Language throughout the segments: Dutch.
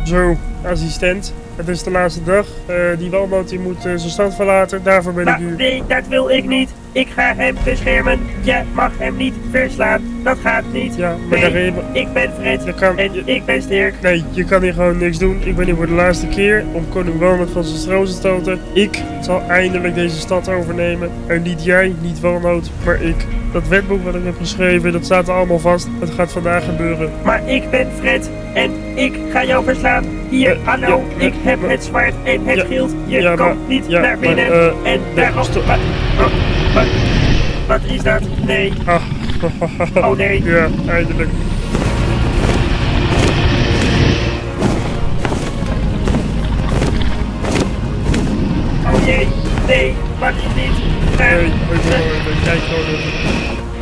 Zo, assistent. Het is de laatste dag. Die Walnoot die moet zijn stad verlaten. Daarvoor ben ik hier. Nee, dat wil ik niet. Ik ga hem beschermen. Je mag hem niet verslaan. Dat gaat niet. Ja, maar nee, ik ben Fred en ik ben sterk. Nee, je kan hier gewoon niks doen. Ik ben hier voor de laatste keer om koning Walnoot van zijn stroom te stoten. Ik zal eindelijk deze stad overnemen. En niet jij, niet Walnoot, maar ik. Dat wetboek wat ik heb geschreven, dat staat er allemaal vast. Het gaat vandaag gebeuren. Maar ik ben Fred en ik ga jou verslaan. Hier, hallo, ik heb het zwaard en het schild. Je komt niet naar binnen. En daarop... Wat is dat? Nee. Oh nee. Ja, eindelijk. Oh jee. Nee, wat is dit? Nee, ik kijk gewoon even.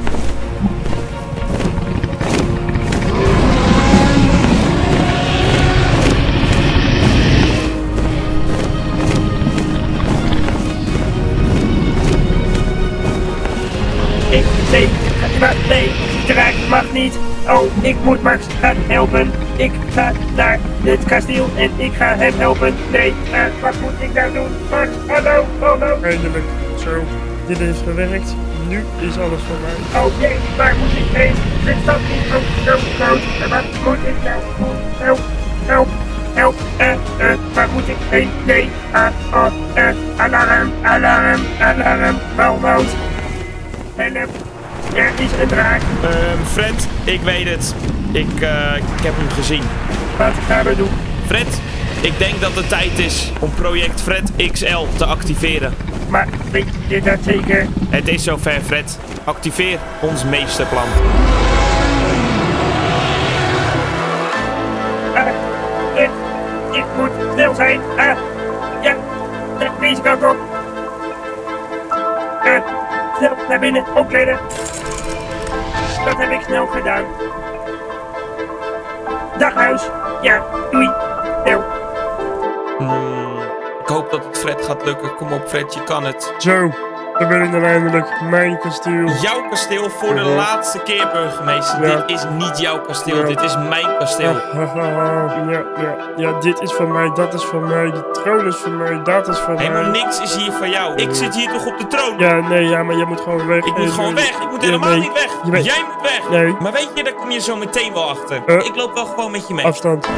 Nee, draak mag niet. Oh, ik moet Max gaan helpen. Ik ga naar het kasteel en ik ga hem helpen. Nee, wat moet ik nou doen? Max, hallo, hallo. Eindelijk, zo. Dit heeft gewerkt. Nu is alles voor mij. Oh jee, waar moet ik heen? Dit staat niet ook zo groot. Wat moet ik nou doen? Help. Waar moet ik heen? Nee, alarm. Walnoot. Help. Er is een draak. Fred, ik weet het. Ik heb hem gezien. Wat gaan we doen? Fred, ik denk dat het tijd is om project Fred XL te activeren. Maar weet je dat zeker? Het is zover, Fred. Activeer ons meesterplan. Ik moet snel zijn. Ja, deze kant op. Snel naar binnen, opkleden. Dat heb ik snel gedaan. Dag huis. Ja, doei. Snel. Ik hoop dat het Fred gaat lukken. Kom op Fred, je kan het. Zo, dan ben ik dan eindelijk. Mijn kasteel. Jouw kasteel voor de laatste keer, burgemeester. Ja. Dit is niet jouw kasteel, dit is mijn kasteel. Ja, dit is van mij, dat is van mij. De troon is van mij, dat is van mij. Helemaal niks is hier van jou. Ik zit hier toch op de troon? Ja, maar jij moet gewoon weg. Ik moet gewoon weg. Ik moet helemaal niet weg. Jij moet weg. Nee. Maar weet je, daar kom je zo meteen wel achter. Ik loop wel gewoon met je mee. Afstand.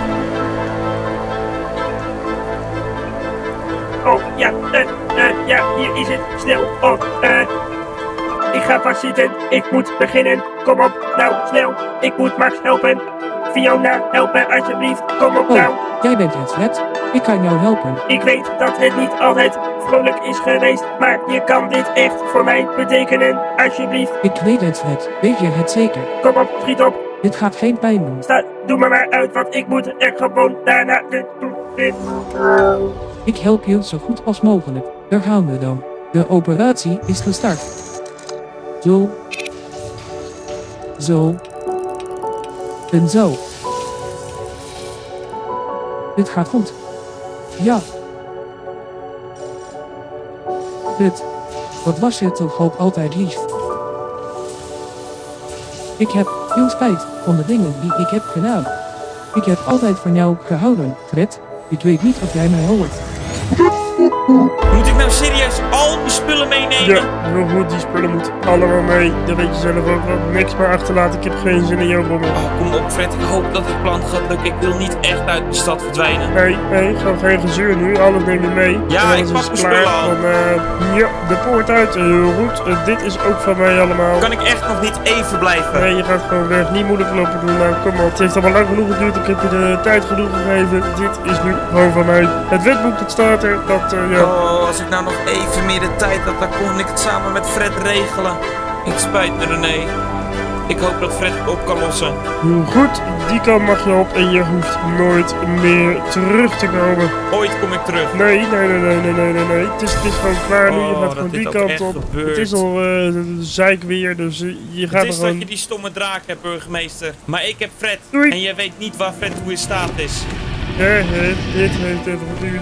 Oh, ja, hier is het. Snel. Oh, ik ga vastzitten. Ik moet beginnen. Kom op, nou, snel. Ik moet Max helpen. Fiona, helpen alsjeblieft. Kom op, nou. Jij bent het, Fred. Ik kan jou helpen. Ik weet dat het niet altijd vrolijk is geweest, maar je kan dit echt voor mij betekenen. Alsjeblieft. Ik weet het, Fred. Weet je het zeker? Kom op, schiet op. Dit gaat geen pijn doen. Doe me maar uit, want ik moet er gewoon daarna doen. Ik help je zo goed als mogelijk. Daar gaan we dan. De operatie is gestart. Zo. En zo. Dit gaat goed. Ja. Fred. Wat was je toch ook altijd lief. Ik heb veel spijt van de dingen die ik heb gedaan. Ik heb altijd van jou gehouden, Fred. Ik weet niet of jij mij hoort. Moet ik nou serieus al die spullen meenemen? Ja, heel goed, die spullen moeten allemaal mee. Dat weet je zelf ook wel. Niks meer achterlaten, ik heb geen zin in jouw rommel. Oh, kom op Fred, ik hoop dat het plan gaat lukken. Ik wil niet echt uit de stad verdwijnen. Nee, gewoon geen gezeur nu. Alles neem je mee. Ja, ik pak mijn spullen al. Ja, de poort uit. Heel goed. Dit is ook van mij allemaal. Kan ik echt nog niet even blijven? Nee, je gaat gewoon weg. Niet moeilijk lopen doen. Nou, kom op. Het heeft allemaal lang genoeg geduurd. Ik heb je de tijd genoeg gegeven. Dit is nu gewoon van mij. Het wetboek dat staat er. Dat, ja. Oh, als ik nou nog even meer de tijd had, dan kon ik het samen met Fred regelen. Het spijt me, René. Ik hoop dat Fred het op kan lossen. Heel goed, die kant mag je op en je hoeft nooit meer terug te komen. Ooit kom ik terug. Nee. Het is gewoon klaar nu. Je gaat gewoon die kant op. Gebeurt. Het is al zeik weer, dus je gaat Het is gewoon... dat je die stomme draak hebt, burgemeester. Maar ik heb Fred. Doei. En jij weet niet waar Fred toe in staat is. Ja, dit heeft even geduurd.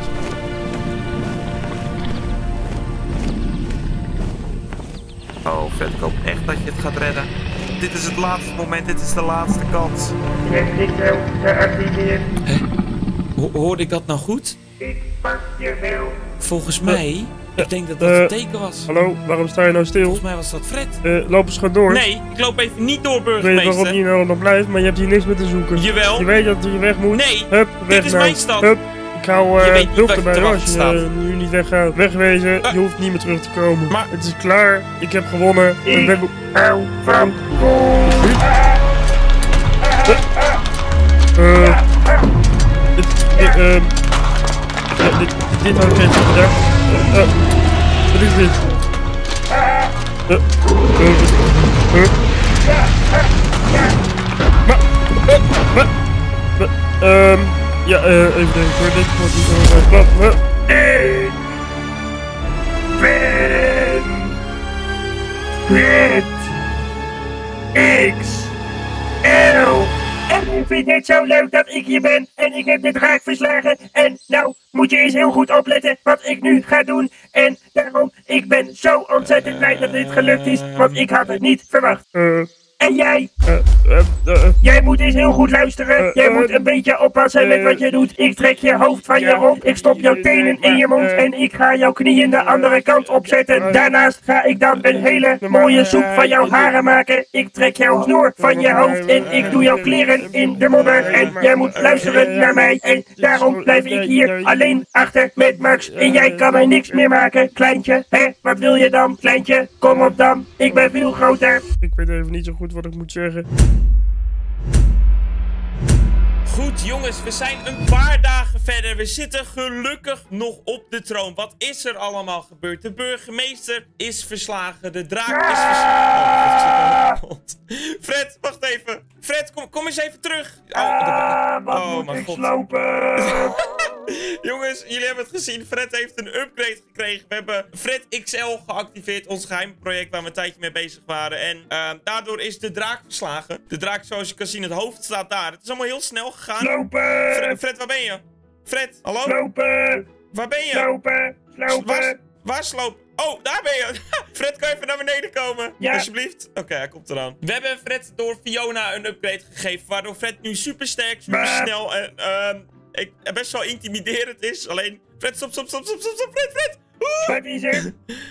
Oh, Fred, ik hoop echt dat je het gaat redden. Dit is het laatste moment, dit is de laatste kans. Ik wel geactiveerd. Hoorde ik dat nou goed? Ik pak je wel. Volgens mij, ik denk dat dat een teken was. Hallo, waarom sta je nou stil? Volgens mij was dat Fred. Loop eens gewoon door. Nee, ik loop even niet door, Ik weet burgemeester. waarom je nou nog blijft, maar je hebt hier niks meer te zoeken. Jawel. Je weet dat je weg moet. Nee, Hup, weg dit is nou. mijn stad. Hup, ik hou Je weet niet hulp wat je erbij te hoor, wachten als je staat. nu niet weggaat. Wegwezen, je hoeft niet meer terug te komen. Maar- Het is klaar, ik heb gewonnen. Ik ben... hou van Dit had ik even gedaan. Wat is dit? Ja, even denken hoor, dit wordt niet zo plat. Ik ben Fred XL. En ik vind het zo leuk dat ik hier ben en ik heb de draak verslagen. En nou moet je eens heel goed opletten wat ik nu ga doen. En daarom, ik ben zo ontzettend blij dat dit gelukt is, want ik had het niet verwacht. En jij? Jij moet eens heel goed luisteren. Jij moet een beetje oppassen met wat je doet. Ik trek je hoofd van je rond. Ik stop jouw tenen in je mond. En ik ga jouw knieën de andere kant opzetten. Daarnaast ga ik dan een hele mooie soep van jouw haren maken. Ik trek jouw snoer van je hoofd. En ik doe jouw kleren in de modder. En jij moet luisteren naar mij. En daarom blijf ik hier alleen achter met Max. En jij kan mij niks meer maken, kleintje. Hé, wat wil je dan, kleintje? Kom op dan. Ik ben veel groter. Ik weet even niet zo goed wat ik moet zeggen. Goed jongens, we zijn een paar dagen verder. We zitten gelukkig nog op de troon. Wat is er allemaal gebeurd? De burgemeester is verslagen. De draak is verslagen. Oh, Fred, wacht even. Fred, kom eens even terug. Wat Oh, moet mijn ik god. slopen? Jongens, jullie hebben het gezien. Fred heeft een upgrade gekregen. We hebben Fred XL geactiveerd. Ons geheime project waar we een tijdje mee bezig waren. En daardoor is de draak verslagen. De draak, zoals je kan zien, het hoofd staat daar. Het is allemaal heel snel gegaan. Slopen! Fred, waar ben je? Fred, hallo? Slopen! Waar ben je? Slopen! Slopen! Waar sloop? Oh, daar ben je. Fred, kan je even naar beneden komen? Ja. Alsjeblieft. Oké, hij komt eraan. We hebben Fred door Fiona een upgrade gegeven. Waardoor Fred nu super sterk, super snel en best wel intimiderend is. Alleen, Fred, stop, Fred. Wat is er?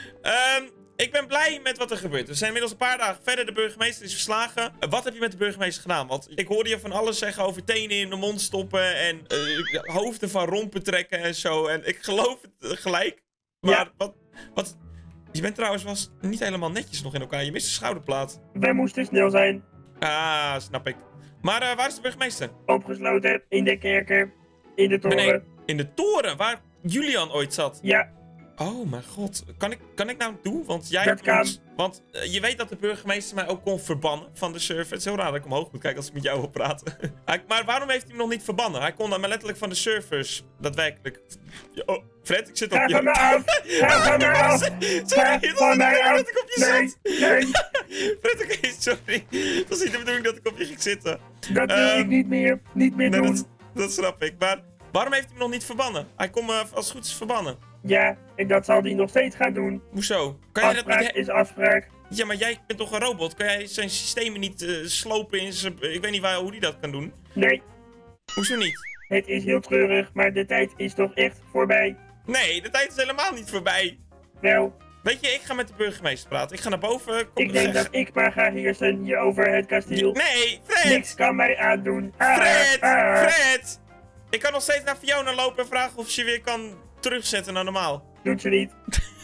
Ik ben blij met wat er gebeurt. We zijn inmiddels een paar dagen verder. De burgemeester is verslagen. Wat heb je met de burgemeester gedaan? Want ik hoorde je van alles zeggen over tenen in de mond stoppen. En hoofden van rompen trekken en zo. En ik geloof het gelijk. Maar wat... Je bent trouwens was niet helemaal netjes nog in elkaar. Je mist de schouderplaat. Wij moesten snel zijn. Ah, snap ik. Maar waar is de burgemeester? Opgesloten in de kerker. In de toren. Nee, in de toren waar Julian ooit zat. Ja, Oh mijn god, kan ik nou doen? Want jij Dat kan. Want je weet dat de burgemeester mij ook kon verbannen van de server. Het is heel raar dat ik omhoog moet kijken als ik met jou wil praten. Maar waarom heeft hij hem nog niet verbannen? Hij kon me letterlijk van de servers, daadwerkelijk. Oh, Fred, ik zit op ga je... van me af! Ga van me af! Sorry, Ga van mij af! dat ik op je Nee, zit. nee, Fred, oké, sorry. Dat is niet de bedoeling dat ik op je ging zitten. dat wil ik niet meer Nee, doen. dat snap ik. Maar waarom heeft hij hem nog niet verbannen? Hij kon me als het goed is verbannen. Ja, en dat zal hij nog steeds gaan doen. Hoezo? Kan je dat Afspraak niet... is afspraak. Ja, maar jij bent toch een robot? Kan jij zijn systemen niet slopen in zijn... Ik weet niet hoe hij dat kan doen. Nee, Hoezo niet? het is heel treurig, maar de tijd is toch echt voorbij. Nee, de tijd is helemaal niet voorbij. Wel, Weet je, ik ga met de burgemeester praten. Ik ga naar boven. Kom, ik denk dat ik maar ga heersen hier over het kasteel. Nee, Fred! Niks kan mij aandoen. Fred! Fred! Ik kan nog steeds naar Fiona lopen en vragen of ze weer kan terugzetten naar normaal. Doet ze niet.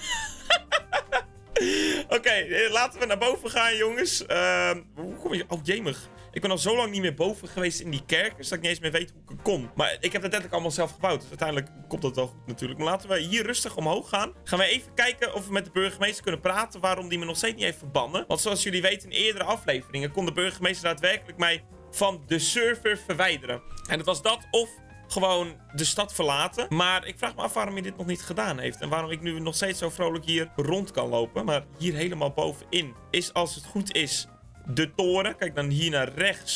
Oké, laten we naar boven gaan, jongens. Hoe kom je... Oh, jemig. Ik ben al zo lang niet meer boven geweest in die kerk, dus dat ik niet eens meer weet hoe ik kom. Maar ik heb het letterlijk allemaal zelf gebouwd, dus uiteindelijk komt dat wel goed natuurlijk. Maar laten we hier rustig omhoog gaan. Gaan we even kijken of we met de burgemeester kunnen praten waarom die me nog steeds niet heeft verbannen. Want zoals jullie weten in eerdere afleveringen kon de burgemeester daadwerkelijk mij van de server verwijderen. En het was dat of gewoon de stad verlaten. Maar ik vraag me af waarom hij dit nog niet gedaan heeft. En waarom ik nu nog steeds zo vrolijk hier rond kan lopen. Maar hier helemaal bovenin is, als het goed is, de toren. Kijk dan hier naar rechts.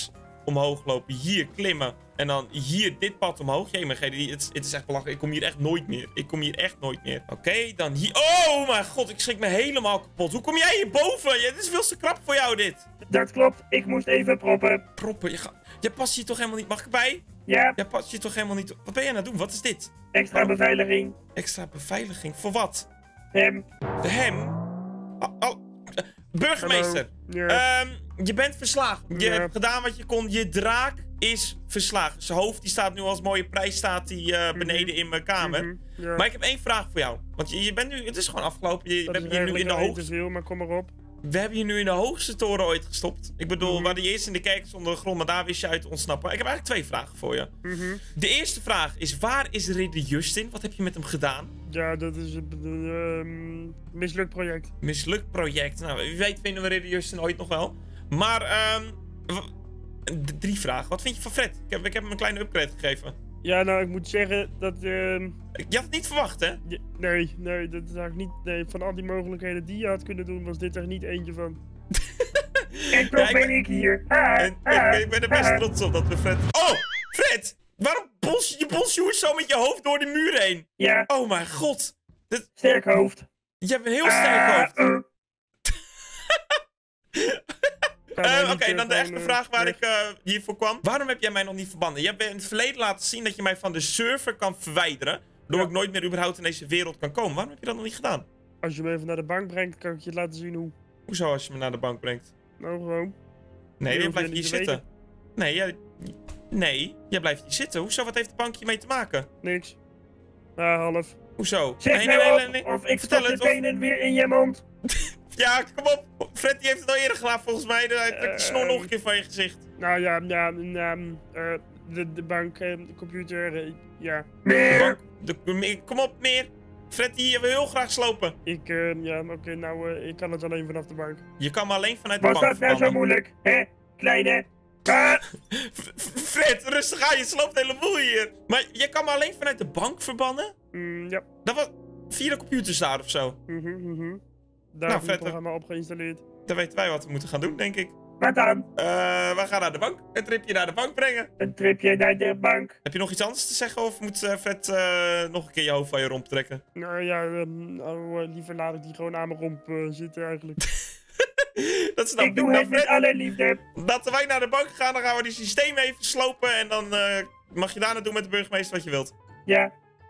omhoog lopen, hier klimmen. En dan hier dit pad omhoog. Jee, maar het is echt belachelijk. Ik kom hier echt nooit meer. Oké, dan hier. Oh mijn god, ik schrik me helemaal kapot. Hoe kom jij hierboven? Ja, dit is veel te krap voor jou, dit. Dat klopt, ik moest even proppen. Proppen, jij past hier toch helemaal niet. Mag ik erbij? Ja, Jij past hier toch helemaal niet. Wat ben jij aan het doen? Wat is dit? extra beveiliging. Extra beveiliging. Voor wat? Hem. De hem? Burgemeester. Hallo. Ja. Je bent verslagen. Je Ja. hebt gedaan wat je kon. Je draak is verslagen. Zijn hoofd die staat nu als mooie prijs staat die, beneden in mijn kamer. Ja. Maar ik heb één vraag voor jou. Want je bent nu... Het is gewoon afgelopen. We Dat hebben is je nu in de eigenlijk te hoogste... veel, maar kom maar op. We hebben je nu in de hoogste toren ooit gestopt. Ik bedoel, waar die eerst in de kerk zonder de grond, maar daar wist je uit te ontsnappen. Ik heb eigenlijk 2 vragen voor je. De eerste vraag is, waar is ridder Justin? Wat heb je met hem gedaan? Ja, dat is een mislukt project. Mislukt project. Nou, wie weet vinden we ridder Justin ooit nog wel. Maar, 3 vragen. Wat vind je van Fred? Ik heb hem een kleine upgrade gegeven. Ja, nou, ik moet zeggen dat... Je had het niet verwacht, hè? Nee, dat is eigenlijk niet... Nee, van al die mogelijkheden die je had kunnen doen, was dit er niet eentje van. En toch ben ik hier. Ik ben er best trots op dat we Fred... Oh! Fred! Waarom bons je zo met je hoofd door de muur heen? Ja, Oh mijn god! sterk hoofd. Je hebt een heel sterk hoofd. Oké, dan de echte vraag waar ik hiervoor kwam. Waarom heb jij mij nog niet verbannen? Je hebt in het verleden laten zien dat je mij van de server kan verwijderen. Waardoor ik nooit meer überhaupt in deze wereld kan komen. Waarom heb je dat nog niet gedaan? Als je me even naar de bank brengt, kan ik je laten zien hoe. Hoezo als je me naar de bank brengt? Nou, gewoon. Nee, hoef jij je blijft niet hier te zitten. Nee, jij blijft hier zitten. Hoezo? Wat heeft de bank hiermee te maken? Niks. Half. Hoezo? Zeg Nee. of ik Vertel stop de het, of- tenen weer in je mond. Ja, kom op. Fred die heeft het al eerder gedaan volgens mij. Hij trekt de snor nog een keer van je gezicht. Nou ja, de bank, de computer, ja. Meer. Kom op, meer. Fred die wil heel graag slopen. Ik kan het alleen vanaf de bank. Je kan me alleen vanuit de Was bank dat nou zo verbannen. moeilijk, hè? Kleine. Ah, Fred, rustig aan. Je sloopt een heleboel hier. Maar je kan me alleen vanuit de bank verbannen? Ja. Dat was via de computers daar of zo. Daar Nou, is vet, het programma op geïnstalleerd. Dan weten wij wat we moeten gaan doen, denk ik. wat dan? We gaan naar de bank. Een tripje naar de bank brengen. Een tripje naar de bank. Heb je nog iets anders te zeggen of moet Fred nog een keer je hoofd van je romp trekken? Nou ja, liever laat ik die gewoon aan mijn romp zitten eigenlijk. Dat snap Ik doe Nou, het met Fred, alle liefde. laten wij naar de bank gaan, dan gaan we die systeem even slopen en dan mag je daarna doen met de burgemeester wat je wilt. Ja.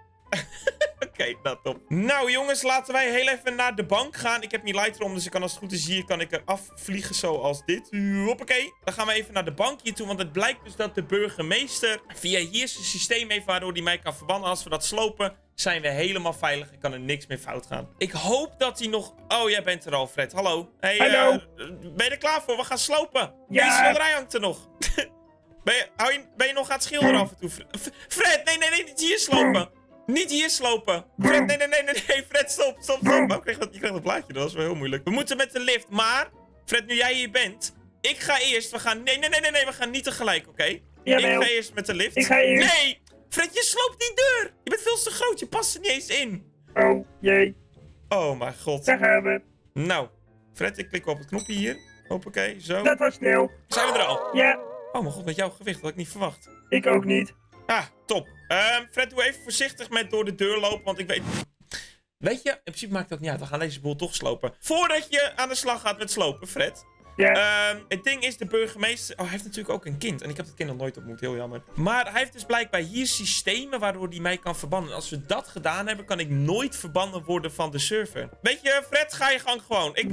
Oké, nou top. Nou jongens, laten wij heel even naar de bank gaan. Ik heb mijn lighter om, dus ik kan als het goed is hier kan ik er afvliegen zoals dit. Hoppakee. Dan gaan we even naar de bank hier toe, want het blijkt dus dat de burgemeester via hier zijn systeem heeft waardoor hij mij kan verbannen. Als we dat slopen, zijn we helemaal veilig en kan er niks meer fout gaan. Ik hoop dat hij nog... Oh, jij bent er al, Fred. Hallo. Hey, Hallo. ben je er klaar voor? We gaan slopen. Ja. Deze schilderij hangt er nog. Ben je nog aan het schilderen af en toe? Fred, nee, niet hier slopen. Niet hier slopen. Fred, nee, Fred, stop. Oh, je kreeg dat plaatje, dat was wel heel moeilijk. We moeten met de lift, maar... Fred, nu jij hier bent... Ik ga eerst, we gaan... Nee, we gaan niet tegelijk, oké? Jawel. Ik ga eerst met de lift. Ik ga eerst. Nee! Fred, je sloopt die deur! Je bent veel te groot, je past er niet eens in. Oh, jee. Oh mijn god. Daar gaan we. Nou, Fred, ik klik op het knopje hier. Hoppakee, zo. Dat was snel. Zijn we er al? Ja, Oh mijn god, met jouw gewicht, dat had ik niet verwacht. ik ook niet. Ah, top. Fred, doe even voorzichtig met door de deur lopen, want ik weet... Weet je, in principe maakt het ook niet uit. We gaan deze boel toch slopen. Voordat je aan de slag gaat met slopen, Fred. Ja. Het ding is, de burgemeester... Oh, hij heeft natuurlijk ook een kind. En ik heb dat kind nog nooit ontmoet, heel jammer. Maar hij heeft dus blijkbaar hier systemen waardoor hij mij kan verbannen. En als we dat gedaan hebben, kan ik nooit verbannen worden van de server. Weet je, Fred, ga je gang gewoon. Ik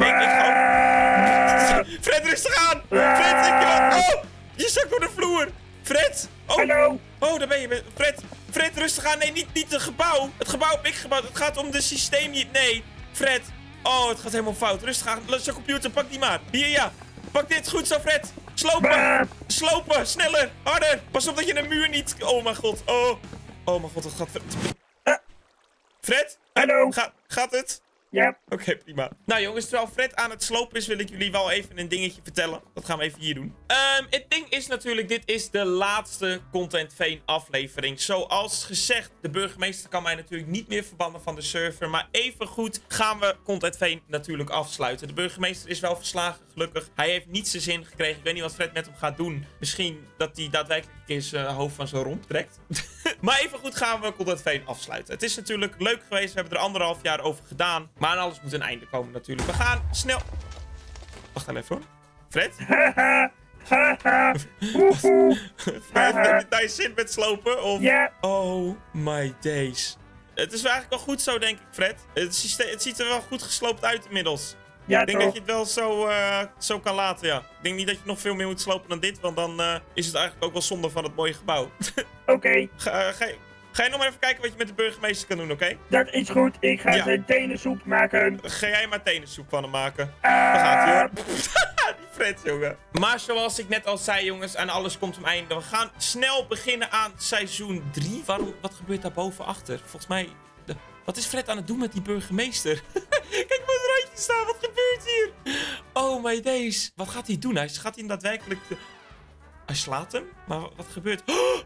ga... Fred, rustig aan! Fred, oh! Je zakt door de vloer! Fred! Oh! Hallo. Oh, daar ben je. Fred, rustig aan. Nee, niet het gebouw. Het gebouw heb ik gebouwd. Het gaat om de systeem hier. Nee, Fred. Oh, het gaat helemaal fout. Rustig aan. Laat je computer. Pak die maar. Hier, ja. Pak dit. Goed zo, Fred. Slopen. Slopen. Sneller. Harder. Pas op dat je de muur niet... Oh, mijn god. Oh. Oh, mijn god. Het gaat... Fred? Hallo. Gaat het? Ja. Oké, prima. Nou jongens, terwijl Fred aan het slopen is, wil ik jullie wel even een dingetje vertellen. Dat gaan we even hier doen. Het ding is natuurlijk, dit is de laatste Content Veen aflevering. Zoals gezegd, de burgemeester kan mij natuurlijk niet meer verbannen van de server. Maar evengoed gaan we Content Veen natuurlijk afsluiten. De burgemeester is wel verslagen, gelukkig. Hij heeft niet zijn zin gekregen. Ik weet niet wat Fred met hem gaat doen. Misschien dat hij daadwerkelijk een keer zijn hoofd van zijn romp trekt. Maar evengoed gaan we Content Veen afsluiten. Het is natuurlijk leuk geweest. We hebben er 1,5 jaar over gedaan. Maar aan alles moet een einde komen natuurlijk. We gaan snel... Wacht even hoor. Fred? Fred, heb je daar je zin met slopen? Of... Ja. Oh my days. Het is wel eigenlijk wel goed zo, denk ik, Fred. Het ziet er wel goed gesloopt uit inmiddels. Ja, Ik denk toch? dat je het wel zo kan laten, ja. Ik denk niet dat je nog veel meer moet slopen dan dit. Want dan is het eigenlijk ook wel zonde van het mooie gebouw. Oké, Ga je nog maar even kijken wat je met de burgemeester kan doen, oké? dat is goed. Ik ga Ja. zijn tenensoep maken. Ga jij maar tenensoep van hem maken. Daar gaat hij, hoor. Die Fred, jongen. Maar zoals ik net al zei, jongens, aan alles komt een einde. We gaan snel beginnen aan seizoen 3. Wat gebeurt daar boven achter? Volgens mij... Wat is Fred aan het doen met die burgemeester? Kijk maar het randje staan. Wat gebeurt hier? Oh my days. Wat gaat hij doen? Gaat hij hem daadwerkelijk... Hij slaat hem? Maar wat gebeurt...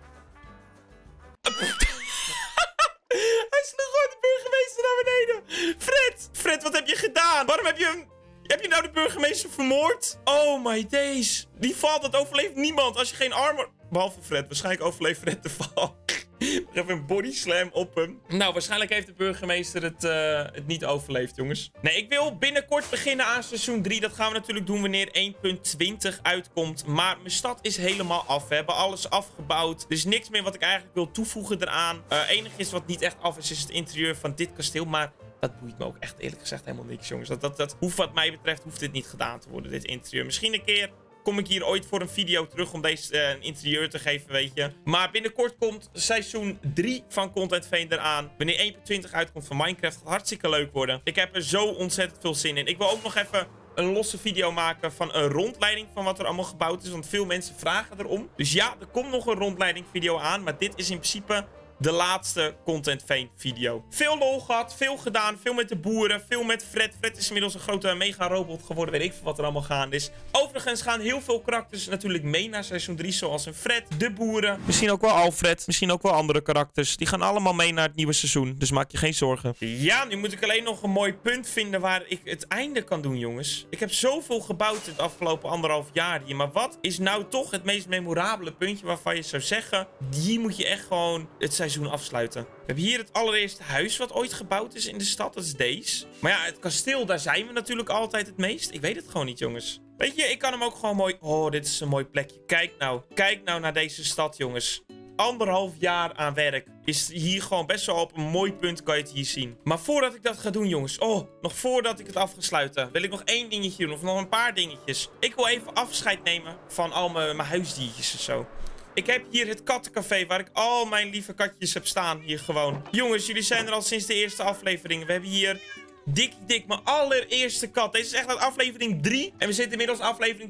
Hij sloeg gewoon de burgemeester naar beneden. Fred, wat heb je gedaan? Waarom heb je hem... Heb je nou de burgemeester vermoord? Oh my days. Die val, dat overleeft niemand als je geen armor... Behalve Fred. Waarschijnlijk overleeft Fred de val. Even een body slam op hem. Nou, waarschijnlijk heeft de burgemeester het niet overleefd, jongens. Nee, ik wil binnenkort beginnen aan seizoen 3. Dat gaan we natuurlijk doen wanneer 1.20 uitkomt. Maar mijn stad is helemaal af. We hebben alles afgebouwd. Er is niks meer wat ik eigenlijk wil toevoegen eraan. Enige is wat niet echt af is het interieur van dit kasteel. Maar dat boeit me ook echt eerlijk gezegd helemaal niks, jongens. Dat hoeft wat mij betreft, hoeft dit niet gedaan te worden, dit interieur. Misschien een keer... Kom ik hier ooit voor een video terug om deze een interieur te geven, weet je. Maar binnenkort komt seizoen 3 van Content Veen eraan. Wanneer 1.20 uitkomt van Minecraft, gaat hartstikke leuk worden. Ik heb er zo ontzettend veel zin in. Ik wil ook nog even een losse video maken van een rondleiding van wat er allemaal gebouwd is. Want veel mensen vragen erom. Dus ja, er komt nog een rondleiding video aan. Maar dit is in principe... de laatste Content Veen video. Veel lol gehad, veel gedaan, veel met de boeren, veel met Fred. Fred is inmiddels een grote mega-robot geworden, weet ik veel wat er allemaal gaande is. Overigens gaan heel veel karakters natuurlijk mee naar seizoen 3, zoals een Fred, de boeren. Misschien ook wel Alfred, misschien ook wel andere karakters. Die gaan allemaal mee naar het nieuwe seizoen, dus maak je geen zorgen. Ja, nu moet ik alleen nog een mooi punt vinden waar ik het einde kan doen, jongens. Ik heb zoveel gebouwd het afgelopen 1,5 jaar hier, maar wat is nou toch het meest memorabele puntje waarvan je zou zeggen, hier moet je echt gewoon het seizoen afsluiten. We hebben hier het allereerste huis wat ooit gebouwd is in de stad. Dat is deze. Maar ja, het kasteel, daar zijn we natuurlijk altijd het meest. Ik weet het gewoon niet, jongens. Weet je, ik kan hem ook gewoon mooi... Oh, dit is een mooi plekje. Kijk nou naar deze stad, jongens. 1,5 jaar aan werk. Is hier gewoon best wel op een mooi punt, kan je het hier zien. Maar voordat ik dat ga doen, jongens. Oh, nog voordat ik het af ga sluiten, wil ik nog één dingetje doen. Of nog een paar dingetjes. Ik wil even afscheid nemen van al mijn huisdiertjes en zo. Ik heb hier het kattencafé waar ik al mijn lieve katjes heb staan. Hier gewoon. Jongens, jullie zijn er al sinds de eerste aflevering. We hebben hier Dik, mijn allereerste kat. Deze is echt uit aflevering 3. En we zitten inmiddels aflevering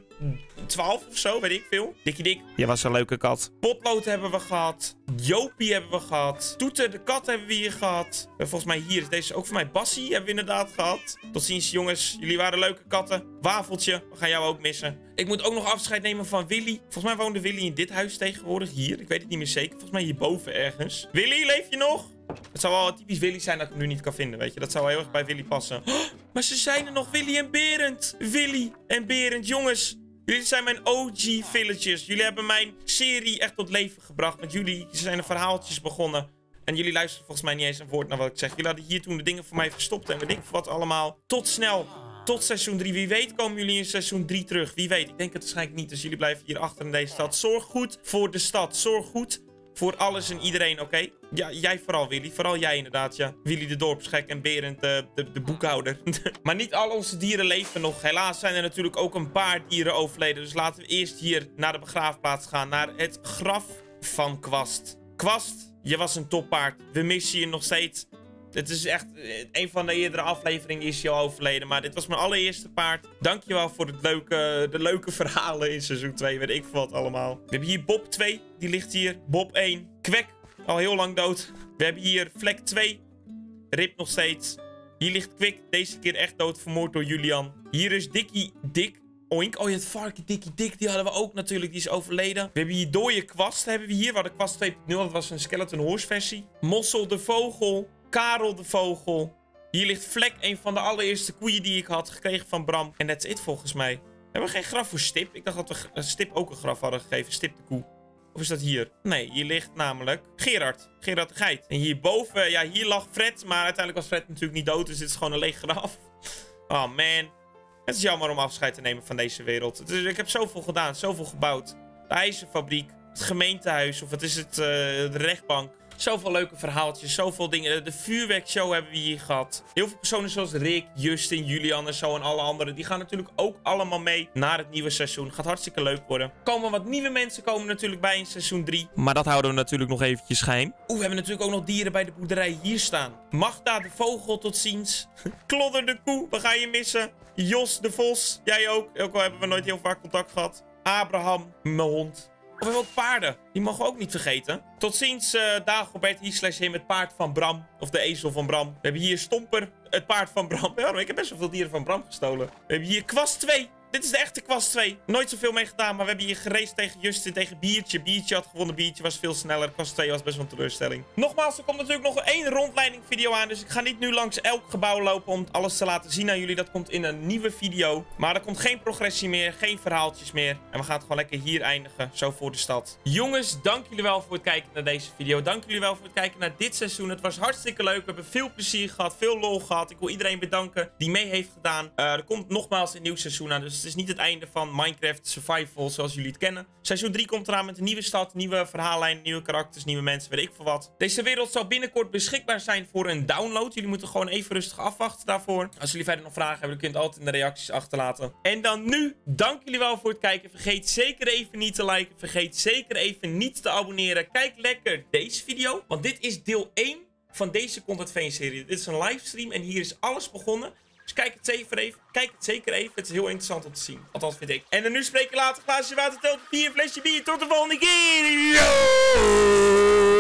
212 of zo, weet ik veel. Dik. Je was een leuke kat. Potlood hebben we gehad. Jopie hebben we gehad. Toeter de kat hebben we hier gehad. En volgens mij hier is deze ook voor mij. Bassie hebben we inderdaad gehad. Tot ziens, jongens. Jullie waren leuke katten. Wafeltje, we gaan jou ook missen. Ik moet ook nog afscheid nemen van Willy. Volgens mij woonde Willy in dit huis tegenwoordig. Hier, ik weet het niet meer zeker. Volgens mij hierboven ergens. Willy, leef je nog? Het zou wel typisch Willy zijn dat ik hem nu niet kan vinden, weet je. Dat zou wel heel erg bij Willy passen. Oh, maar ze zijn er nog, Willy en Berend. Willy en Berend, jongens. Jullie zijn mijn OG villagers. Jullie hebben mijn serie echt tot leven gebracht. Met jullie zijn er verhaaltjes begonnen. En jullie luisteren volgens mij niet eens een woord naar wat ik zeg. Jullie hadden hier toen de dingen voor mij verstopt. En weet ik wat allemaal. Tot snel. Tot seizoen 3. Wie weet komen jullie in seizoen 3 terug. Wie weet. Ik denk het waarschijnlijk niet. Dus jullie blijven hier achter in deze stad. Zorg goed voor de stad. Zorg goed voor alles en iedereen, oké? Ja, jij vooral, Willy. Vooral jij inderdaad, ja. Willy de dorpsgek en Berend de boekhouder. Maar niet al onze dieren leven nog. Helaas zijn er natuurlijk ook een paar dieren overleden. Dus laten we eerst hier naar de begraafplaats gaan. Naar het graf van Kwast. Kwast, je was een toppaard. We missen je nog steeds. Het is echt een van de eerdere afleveringen is je al overleden. Maar dit was mijn allereerste paard. Dankjewel voor de leuke verhalen in seizoen 2. Weet ik veel wat allemaal. We hebben hier Bob 2. Die ligt hier. Bob 1. Kwek. Al heel lang dood. We hebben hier Vlek 2. Rip nog steeds. Hier ligt Quick, deze keer echt dood vermoord door Julian. Hier is Dikkie Dik. Oink. Oh ja, het varken Dikkie Dik, die hadden we ook natuurlijk. Die is overleden. We hebben hier dode kwast, hebben we hier. We hadden kwast 2.0, dat was een skeleton horse versie. Mossel de vogel. Karel de vogel. Hier ligt Vlek, een van de allereerste koeien die ik had gekregen van Bram. En that's it volgens mij. Hebben we geen graf voor Stip? Ik dacht dat we Stip ook een graf hadden gegeven. Stip de koe. Of is dat hier? Nee, hier ligt namelijk Gerard. Gerard de geit. En hierboven, ja, hier lag Fred. Maar uiteindelijk was Fred natuurlijk niet dood. Dus dit is gewoon een leeg graf. Oh man. Het is jammer om afscheid te nemen van deze wereld. Dus ik heb zoveel gedaan, zoveel gebouwd. De ijzerfabriek, het gemeentehuis of wat is het, de rechtbank. Zoveel leuke verhaaltjes, zoveel dingen. De vuurwerkshow hebben we hier gehad. Heel veel personen zoals Rick, Justin, Julian en zo en alle anderen. Die gaan natuurlijk ook allemaal mee naar het nieuwe seizoen. Gaat hartstikke leuk worden. Komen wat nieuwe mensen komen natuurlijk bij in seizoen 3. Maar dat houden we natuurlijk nog eventjes geheim. We hebben natuurlijk ook nog dieren bij de boerderij hier staan. Magda de vogel, tot ziens. Klodder de koe, we gaan je missen. Jos de vos, jij ook. Ook al hebben we nooit heel vaak contact gehad. Abraham, mijn hond. We hebben ook paarden. Die mogen we ook niet vergeten. Tot ziens, Dagobert, hier /him, het paard van Bram. Of de ezel van Bram. We hebben hier Stomper, het paard van Bram. Ja, ik heb best wel veel dieren van Bram gestolen. We hebben hier Kwast 2. Dit is de echte Kwast 2. Nooit zoveel mee gedaan, maar we hebben hier geraced tegen Justin, tegen Biertje. Biertje had gewonnen, Biertje was veel sneller. Kwast 2 was best wel een teleurstelling. Nogmaals, er komt natuurlijk nog 1 rondleiding video aan. Dus ik ga niet nu langs elk gebouw lopen om alles te laten zien aan jullie. Dat komt in een nieuwe video. Maar er komt geen progressie meer, geen verhaaltjes meer. En we gaan het gewoon lekker hier eindigen, zo voor de stad. Jongens, dank jullie wel voor het kijken naar deze video. Dank jullie wel voor het kijken naar dit seizoen. Het was hartstikke leuk. We hebben veel plezier gehad, veel lol gehad. Ik wil iedereen bedanken die mee heeft gedaan. Er komt nogmaals een nieuw seizoen aan, dus het is niet het einde van Minecraft Survival zoals jullie het kennen. Seizoen 3 komt eraan met een nieuwe stad, nieuwe verhaallijn, nieuwe karakters, nieuwe mensen, weet ik veel wat. Deze wereld zal binnenkort beschikbaar zijn voor een download. Jullie moeten gewoon even rustig afwachten daarvoor. Als jullie verder nog vragen hebben, dan kunt je het altijd in de reacties achterlaten. En dan nu, dank jullie wel voor het kijken. Vergeet zeker even niet te liken. Vergeet zeker even niet te abonneren. Kijk lekker deze video, want dit is deel 1 van deze Content Vein serie. Dit is een livestream en hier is alles begonnen. Dus kijk het zeker even. Het is heel interessant om te zien. Althans vind ik. En dan nu spreken later. Glaasje water telt 4, flesje bier. Tot de volgende keer. Yo!